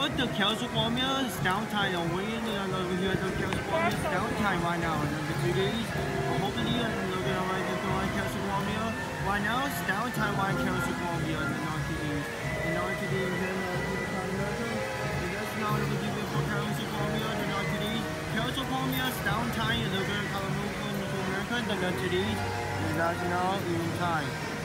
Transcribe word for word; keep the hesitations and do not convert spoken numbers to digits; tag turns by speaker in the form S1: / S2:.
S1: good. The California is downtime. I'm waiting over here. The California is downtime right now. Number two days. Well, hopefully, I'm looking at right the one California. Right now, it's downtime right California and the North days. The North days and the America. And that's now the beginning for California. The North days. California is downtime. And the America. The North days. And that's now even time.